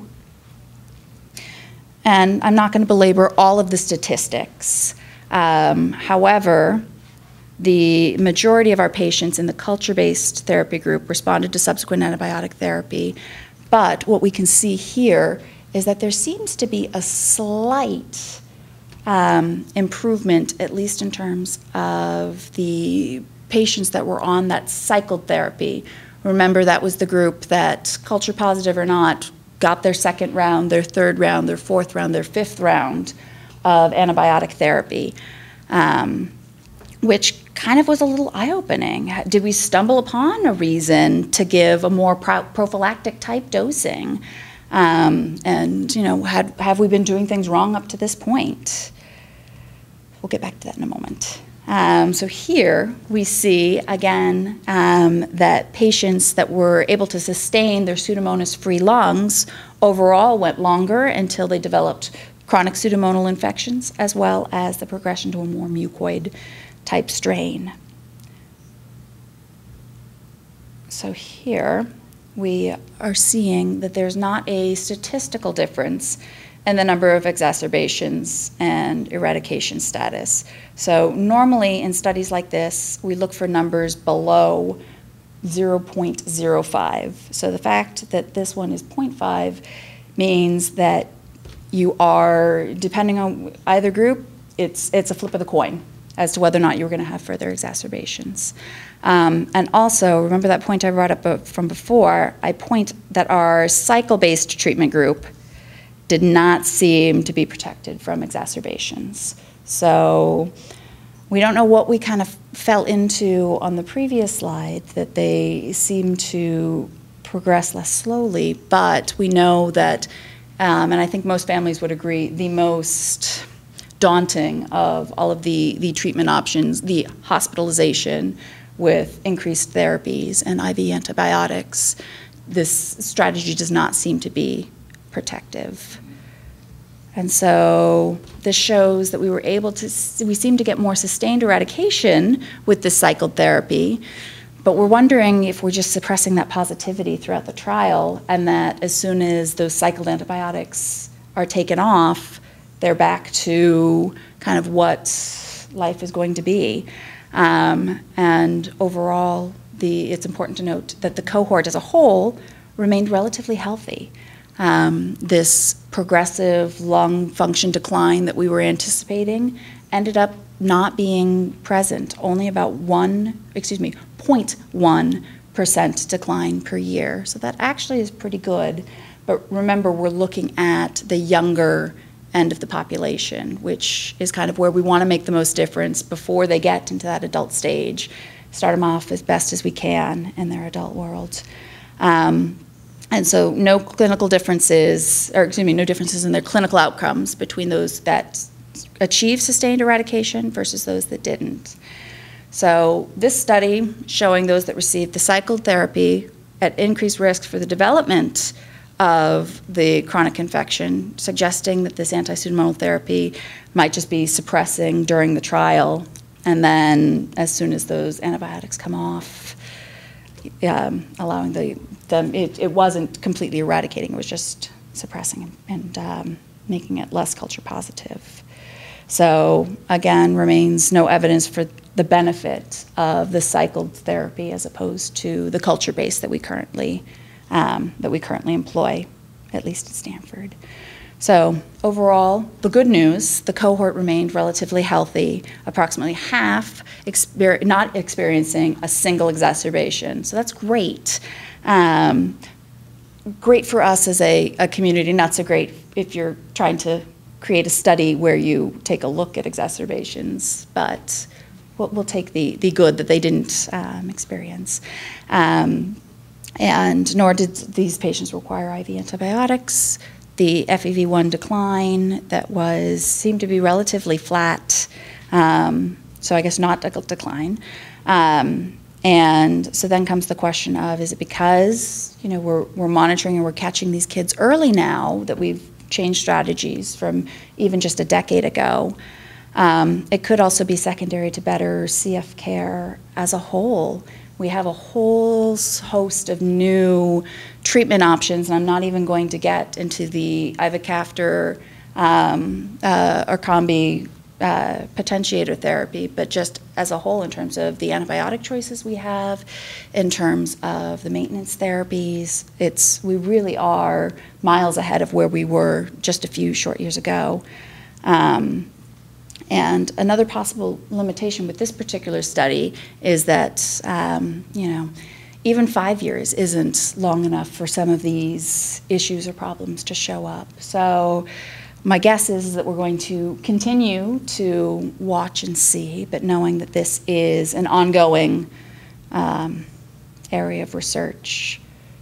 And I'm not going to belabor all of the statistics. Um, however, the majority of our patients in the culture-based therapy group responded to subsequent antibiotic therapy. But what we can see here is that there seems to be a slight um, improvement, at least in terms of the patients that were on that cycled therapy. Remember, that was the group that, culture positive or not, got their second round, their third round, their fourth round, their fifth round of antibiotic therapy, um, which kind of was a little eye-opening. Did we stumble upon a reason to give a more pro prophylactic type dosing? Um, and, you know, had, have we been doing things wrong up to this point? We'll get back to that in a moment. Um, so here we see, again, um, that patients that were able to sustain their Pseudomonas-free lungs overall went longer until they developed chronic pseudomonal infections, as well as the progression to a more mucoid type strain. So here we are seeing that there's not a statistical difference in the number of exacerbations and eradication status. So normally in studies like this, we look for numbers below zero point zero five. So the fact that this one is zero point five means that you are, depending on either group, it's, it's a flip of the coin as to whether or not you're going to have further exacerbations. Um, and also, remember that point I brought up from before, I point that our cycle-based treatment group did not seem to be protected from exacerbations. So we don't know what we kind of fell into on the previous slide, that they seem to progress less slowly, but we know that, um, and I think most families would agree, the most daunting of all of the, the treatment options, the hospitalization with increased therapies and I V antibiotics, this strategy does not seem to be protective. And so this shows that we were able to, we seem to get more sustained eradication with this cycled therapy, but we're wondering if we're just suppressing that positivity throughout the trial, and that as soon as those cycled antibiotics are taken off, they're back to kind of what life is going to be. Um, and overall, the, it's important to note that the cohort as a whole remained relatively healthy. Um, this progressive lung function decline that we were anticipating ended up not being present, only about one, excuse me, zero point one percent decline per year. So that actually is pretty good. But remember, we're looking at the younger end of the population, which is kind of where we want to make the most difference before they get into that adult stage. Start them off as best as we can in their adult world. Um, and so no clinical differences, or excuse me, no differences in their clinical outcomes between those that achieved sustained eradication versus those that didn't. So this study showing those that received the cycled therapy at increased risk for the development of the chronic infection, suggesting that this anti-pseudomonal therapy might just be suppressing during the trial, and then as soon as those antibiotics come off, um, allowing the, them, it, it wasn't completely eradicating, it was just suppressing and um, making it less culture positive. So again, remains no evidence for the benefit of the cycled therapy as opposed to the culture base that we currently um, that we currently employ, at least at Stanford. So overall, the good news: the cohort remained relatively healthy. Approximately half exper not experiencing a single exacerbation. So that's great. Um, great for us as a, a community. Not so great if you're trying to create a study where you take a look at exacerbations, but we'll, we'll take the, the good that they didn't um, experience. Um, and nor did these patients require I V antibiotics. The F E V one decline that was seemed to be relatively flat, um, so I guess not a decline. Um, and so then comes the question of, is it because, you know, we're, we're monitoring and we're catching these kids early now that we've change strategies from even just a decade ago? Um, it could also be secondary to better C F care as a whole. We have a whole host of new treatment options, and I'm not even going to get into the ivacaftor um, uh, or combi uh, potentiator therapy, but just as a whole in terms of the antibiotic choices we have, in terms of the maintenance therapies. It's, we really are miles ahead of where we were just a few short years ago. Um, and another possible limitation with this particular study is that, um, you know, even five years isn't long enough for some of these issues or problems to show up. So my guess is that we're going to continue to watch and see, but knowing that this is an ongoing um, area of research.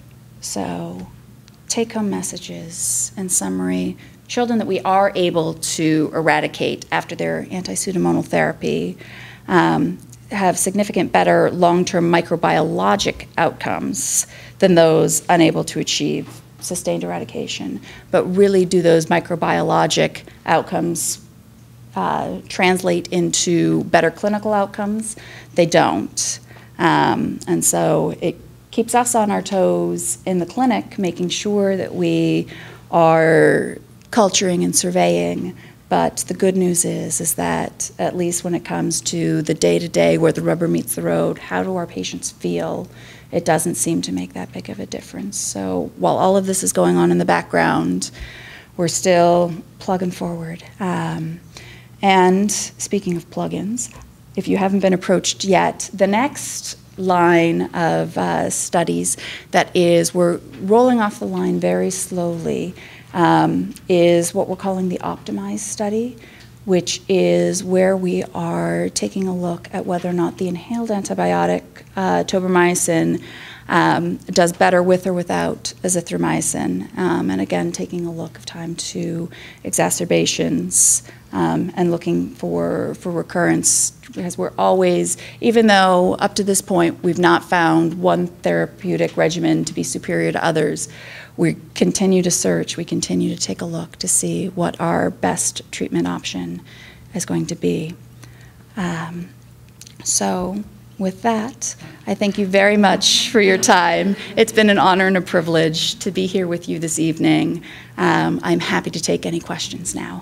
So take-home messages in summary: children that we are able to eradicate after their anti-pseudomonal therapy um, have significant better long-term microbiologic outcomes than those unable to achieve sustained eradication. But really, do those microbiologic outcomes uh, translate into better clinical outcomes? They don't. Um, and so it keeps us on our toes in the clinic, making sure that we are culturing and surveying. But the good news is, is that at least when it comes to the day-to-day where the rubber meets the road, how do our patients feel? It doesn't seem to make that big of a difference. So while all of this is going on in the background, we're still plugging forward. Um, and speaking of plugins, if you haven't been approached yet, the next line of uh, studies that is, we're rolling off the line very slowly, um, is what we're calling the optimized study, which is where we are taking a look at whether or not the inhaled antibiotic, uh, tobramycin, um, does better with or without azithromycin. Um, and again, taking a look of time to exacerbations um, and looking for, for recurrence, because we're always, even though up to this point we've not found one therapeutic regimen to be superior to others, we continue to search, we continue to take a look to see what our best treatment option is going to be. Um, so with that, I thank you very much for your time. It's been an honor and a privilege to be here with you this evening. Um, I'm happy to take any questions now.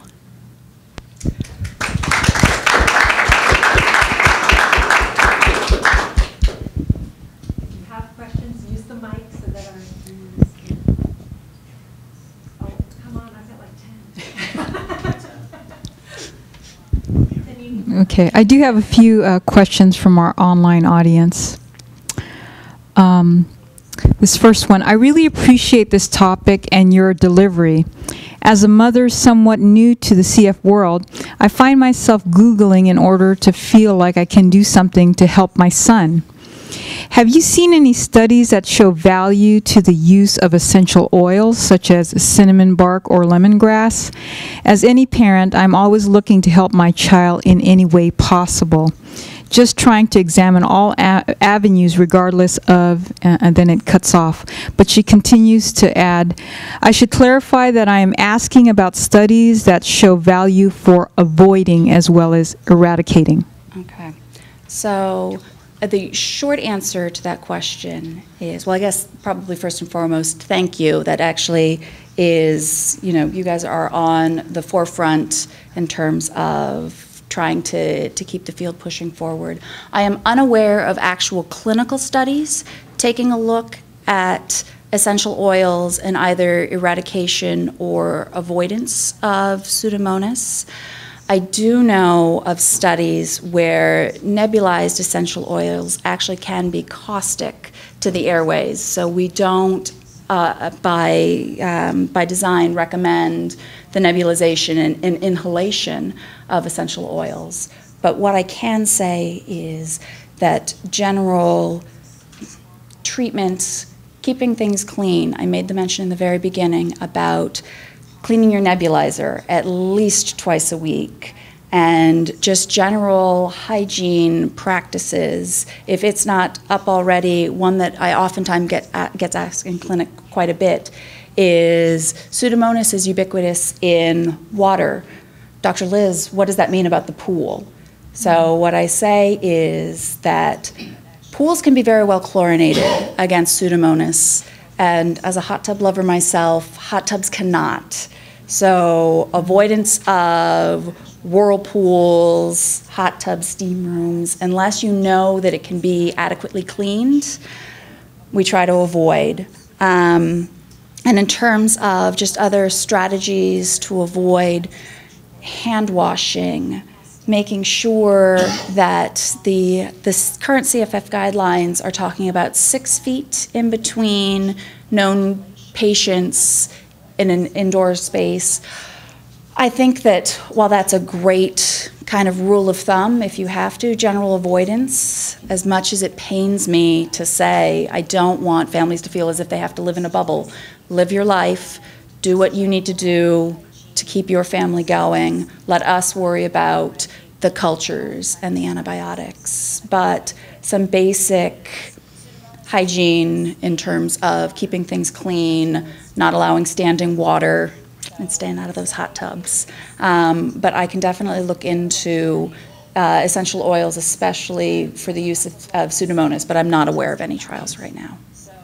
Okay, I do have a few uh, questions from our online audience. Um, this first one, I really appreciate this topic and your delivery. As a mother somewhat new to the C F world, I find myself Googling in order to feel like I can do something to help my son. Have you seen any studies that show value to the use of essential oils such as cinnamon bark or lemongrass? As any parent, I'm always looking to help my child in any way possible. Just trying to examine all a avenues regardless of, uh, and then it cuts off. But she continues to add, I should clarify that I am asking about studies that show value for avoiding as well as eradicating. Okay. So uh, the short answer to that question is, well, I guess probably first and foremost, thank you. That actually is, you know, you guys are on the forefront in terms of trying to, to keep the field pushing forward. I am unaware of actual clinical studies taking a look at essential oils in either eradication or avoidance of Pseudomonas. I do know of studies where nebulized essential oils actually can be caustic to the airways, so we don't Uh, by, um, by design, recommend the nebulization and, and inhalation of essential oils. But what I can say is that general treatments, keeping things clean, I made the mention in the very beginning about cleaning your nebulizer at least twice a week, and just general hygiene practices. If it's not up already, one that I oftentimes get uh, gets asked in clinic quite a bit is Pseudomonas is ubiquitous in water. Doctor Liz, what does that mean about the pool? So what I say is that pools can be very well chlorinated against Pseudomonas, and as a hot tub lover myself, hot tubs cannot. So avoidance of whirlpools, hot tubs, steam rooms, unless you know that it can be adequately cleaned, we try to avoid. Um, and in terms of just other strategies to avoid hand washing, making sure that the, the current C F F guidelines are talking about six feet in between known patients in an indoor space. I think that while that's a great kind of rule of thumb, if you have to, general avoidance, as much as it pains me to say, I don't want families to feel as if they have to live in a bubble. Live your life, do what you need to do to keep your family going. Let us worry about the cultures and the antibiotics. But some basic hygiene in terms of keeping things clean, not allowing standing water, and staying out of those hot tubs. Um, but I can definitely look into uh, essential oils, especially for the use of, of Pseudomonas, but I'm not aware of any trials right now.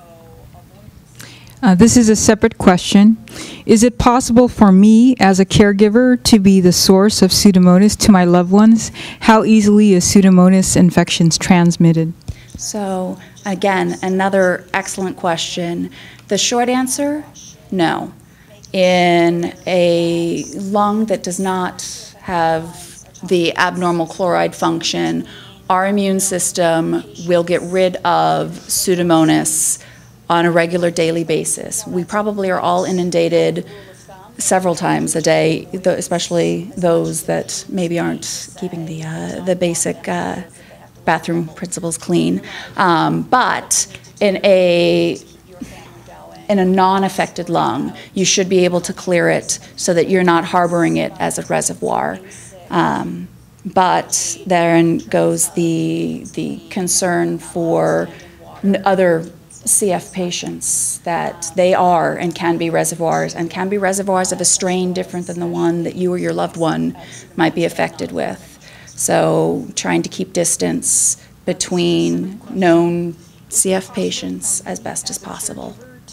Uh, this is a separate question. Is it possible for me as a caregiver to be the source of Pseudomonas to my loved ones? How easily is Pseudomonas infections transmitted? So again, another excellent question. The short answer, no. In a lung that does not have the abnormal chloride function, our immune system will get rid of Pseudomonas on a regular daily basis. We probably are all inundated several times a day, especially those that maybe aren't keeping the, uh, the basic uh, bathroom principles clean. Um, but in a In a non-affected lung, you should be able to clear it so that you're not harboring it as a reservoir. Um, but therein goes the, the concern for n other C F patients, that they are and can be reservoirs, and can be reservoirs of a strain different than the one that you or your loved one might be affected with. So trying to keep distance between known C F patients as best as possible.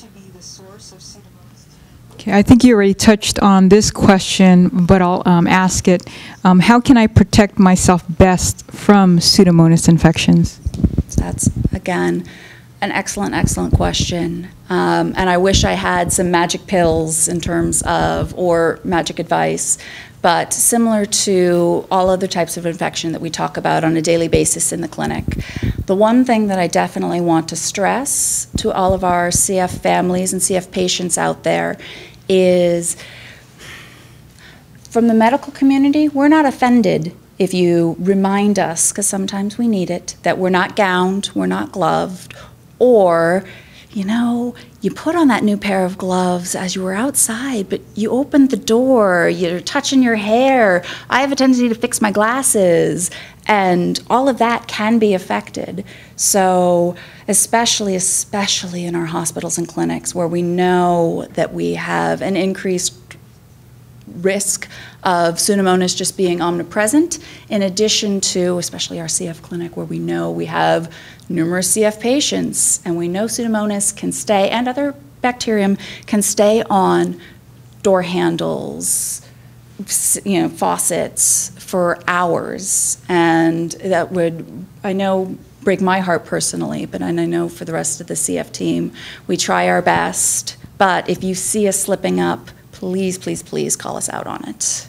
Okay, I think you already touched on this question, but I'll um, ask it. Um, how can I protect myself best from Pseudomonas infections? So that's, again, an excellent, excellent question. Um, and I wish I had some magic pills in terms of, or magic advice, but similar to all other types of infection that we talk about on a daily basis in the clinic. The one thing that I definitely want to stress to all of our C F families and C F patients out there is, from the medical community, we're not offended if you remind us, because sometimes we need it, that we're not gowned, we're not gloved, or, you know, you put on that new pair of gloves as you were outside, but you opened the door, you're touching your hair, I have a tendency to fix my glasses, and all of that can be affected. So especially, especially in our hospitals and clinics where we know that we have an increased risk of Pseudomonas just being omnipresent, in addition to, especially our C F clinic, where we know we have numerous C F patients, and we know Pseudomonas can stay, and other bacterium can stay on door handles, you know, faucets for hours, and that would, I know, break my heart personally, but and I know for the rest of the C F team, we try our best, but if you see us slipping up, please, please, please call us out on it.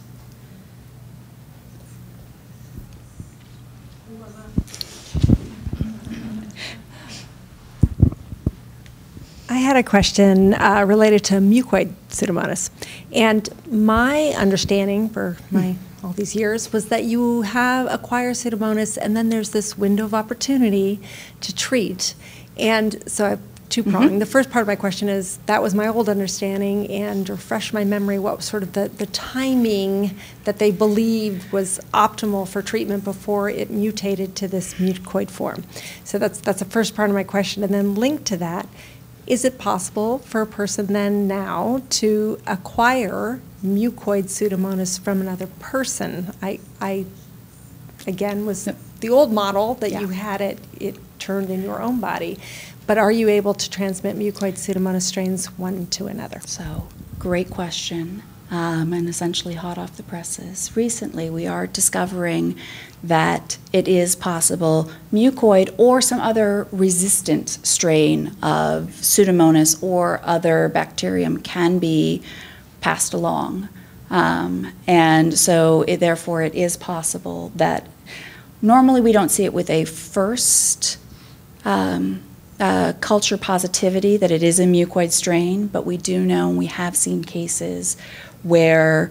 I had a question uh, related to mucoid Pseudomonas. And my understanding for my all these years was that you have acquire Pseudomonas and then there's this window of opportunity to treat. And so I have two-pronged. Mm-hmm. The first part of my question is, that was my old understanding, and refresh my memory, what was sort of the, the timing that they believed was optimal for treatment before it mutated to this mucoid form. So that's, that's the first part of my question. And then linked to that, is it possible for a person then now to acquire mucoid Pseudomonas from another person? I, I again, was the old model that yeah. you had it, it turned in your own body. But are you able to transmit mucoid Pseudomonas strains one to another? So, great question, um, and essentially hot off the presses. Recently, we are discovering that it is possible mucoid or some other resistant strain of Pseudomonas or other bacterium can be passed along. Um, and so, it, therefore, it is possible that normally we don't see it with a first um, Uh, culture positivity that it is a mucoid strain, but we do know, and we have seen cases where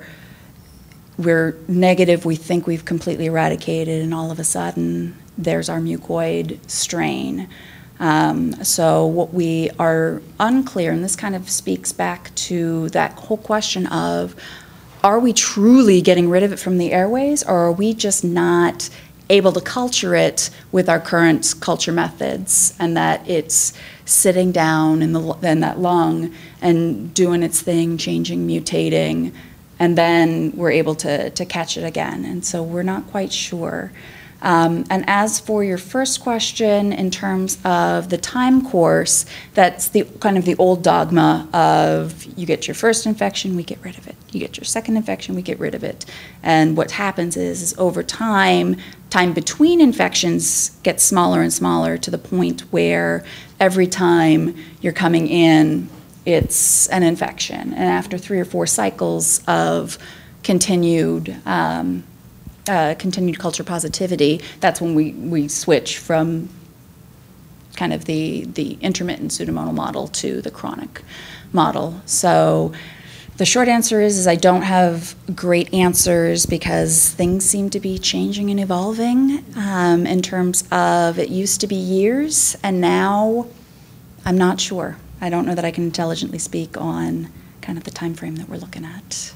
we're negative, we think we've completely eradicated, and all of a sudden there's our mucoid strain. Um, so what we are unclear, and this kind of speaks back to that whole question of, are we truly getting rid of it from the airways, or are we just not able to culture it with our current culture methods, and that it's sitting down in, the, in that lung and doing its thing, changing, mutating, and then we're able to, to catch it again. And so we're not quite sure. Um, and as for your first question, in terms of the time course, that's the kind of the old dogma of, you get your first infection, we get rid of it. You get your second infection, we get rid of it. And what happens is, is over time, time between infections gets smaller and smaller, to the point where every time you're coming in, it's an infection. And after three or four cycles of continued um, Uh, continued culture positivity, that's when we, we switch from kind of the, the intermittent pseudomonal model to the chronic model. So the short answer is, is I don't have great answers, because things seem to be changing and evolving um, in terms of, it used to be years, and now I'm not sure. I don't know that I can intelligently speak on kind of the time frame that we're looking at.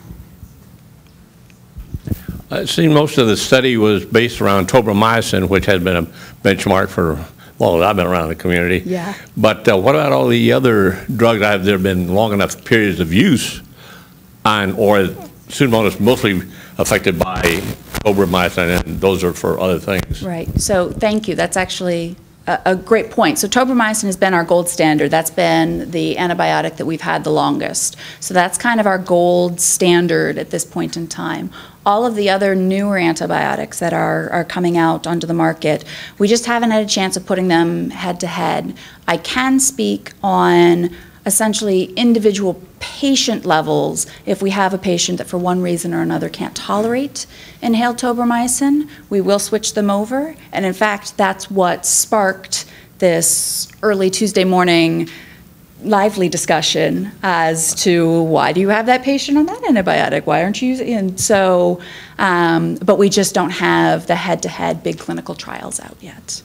It seemed most of the study was based around tobramycin, which has been a benchmark for as long as I've been around the community. Yeah. But uh, what about all the other drugs? Have there been long enough periods of use on, or is Pseudomonas mostly affected by tobramycin, and those are for other things? Right. So thank you. That's actually a, a great point. So tobramycin has been our gold standard. That's been the antibiotic that we've had the longest. So that's kind of our gold standard at this point in time. All of the other newer antibiotics that are, are coming out onto the market, we just haven't had a chance of putting them head to head. I can speak on essentially individual patient levels. If we have a patient that for one reason or another can't tolerate inhaled tobramycin, we will switch them over. And in fact, that's what sparked this early Tuesday morning lively discussion as to why do you have that patient on that antibiotic? Why aren't you using it? And so, um, but we just don't have the head-to-head big clinical trials out yet.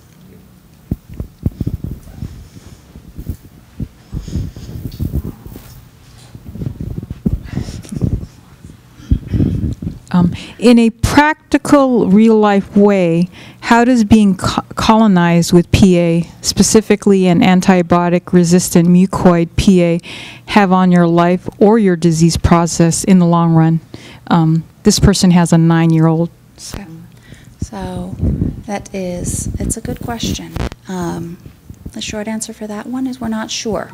Um, in a practical, real-life way, how does being co colonized with P A, specifically an antibiotic-resistant mucoid P A, have on your life or your disease process in the long run? Um, this person has a nine-year-old. So. so that is, it's a good question. Um, the short answer for that one is we're not sure.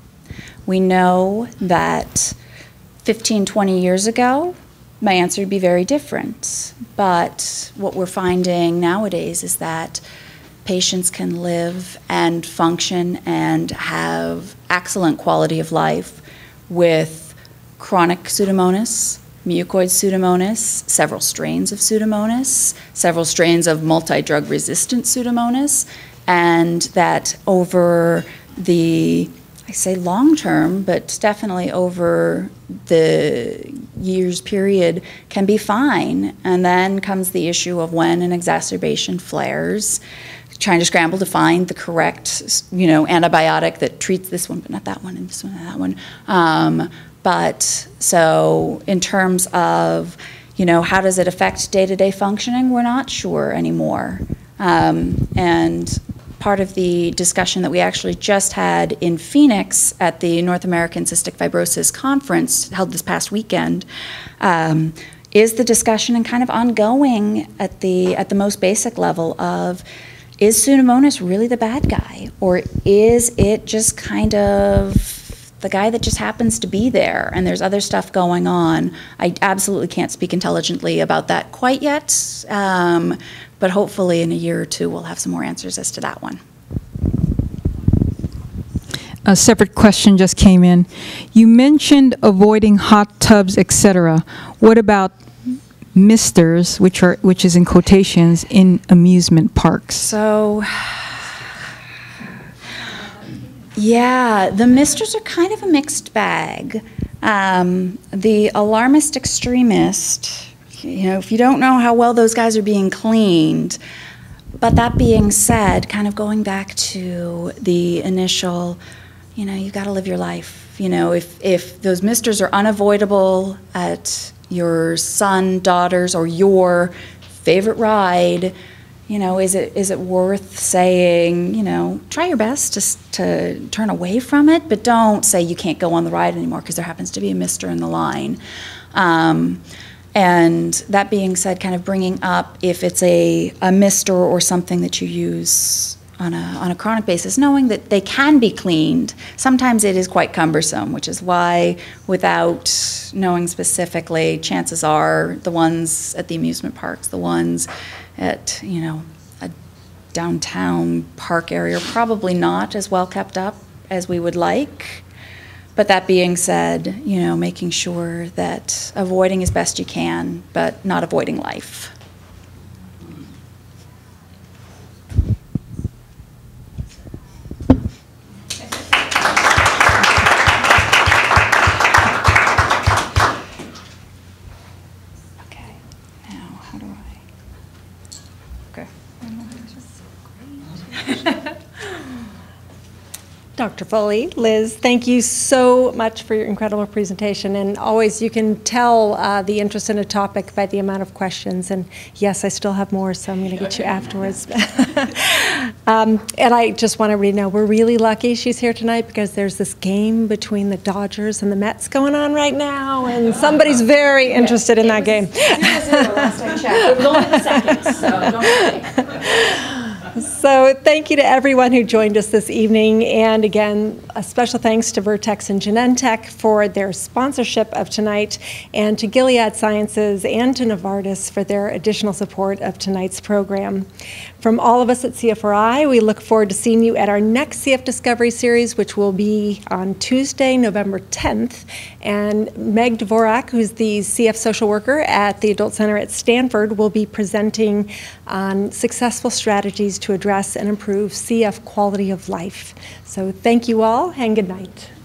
We know that fifteen, twenty years ago, my answer would be very different. But what we're finding nowadays is that patients can live and function and have excellent quality of life with chronic Pseudomonas, mucoid Pseudomonas, several strains of Pseudomonas, several strains of multi-drug resistant Pseudomonas, and that over the, I say long term, but definitely over the years period can be fine. And then comes the issue of when an exacerbation flares, trying to scramble to find the correct, you know, antibiotic that treats this one, but not that one, and this one, and that one. Um, but so in terms of, you know, how does it affect day-to-day functioning, we're not sure anymore. Um, and part of the discussion that we actually just had in Phoenix at the North American Cystic Fibrosis Conference held this past weekend um, is the discussion and kind of ongoing at the, at the most basic level of, is Pseudomonas really the bad guy? Or is it just kind of the guy that just happens to be there and there's other stuff going on? I absolutely can't speak intelligently about that quite yet. Um, But hopefully in a year or two, we'll have some more answers as to that one. A separate question just came in. You mentioned avoiding hot tubs, et cetera. What about misters, which are which is in quotations, in amusement parks? So, yeah, the misters are kind of a mixed bag. Um, the alarmist extremist, you know, if you don't know how well those guys are being cleaned. But that being said, kind of going back to the initial, you know, you got to live your life. You know, if, if those misters are unavoidable at your son, daughter's, or your favorite ride, you know, is it is it worth saying, you know, try your best to, to turn away from it, but don't say you can't go on the ride anymore because there happens to be a mister in the line. Um, And that being said, kind of bringing up if it's a, a mister or something that you use on a, on a chronic basis, knowing that they can be cleaned. Sometimes it is quite cumbersome, which is why without knowing specifically, chances are the ones at the amusement parks, the ones at, you know, a downtown park area are probably not as well kept up as we would like. But that being said, you know, making sure that avoiding as best you can, but not avoiding life. Okay, now how do I? Okay. Doctor Foley, Liz, thank you so much for your incredible presentation. And always, you can tell uh, the interest in a topic by the amount of questions. And yes, I still have more, so I'm going to get you afterwards. um, and I just want everybody to know we're really lucky she's here tonight because there's this game between the Dodgers and the Mets going on right now, and somebody's very interested in that game. zero zero last I checked. It was only the second, so don't worry. So thank you to everyone who joined us this evening. And again, a special thanks to Vertex and Genentech for their sponsorship of tonight, and to Gilead Sciences and to Novartis for their additional support of tonight's program. From all of us at C F R I, we look forward to seeing you at our next C F Discovery Series, which will be on Tuesday, November tenth. And Meg Dvorak, who's the C F social worker at the Adult Center at Stanford, will be presenting on successful strategies to address and improve C F quality of life. So thank you all, and good night.